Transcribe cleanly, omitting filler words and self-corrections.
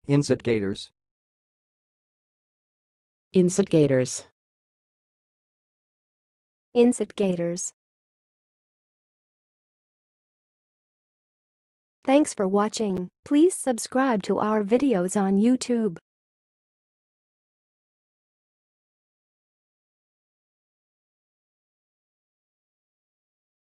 Insitgators. Instigators. Insitgators. Thanks for watching. Please subscribe to our videos on YouTube.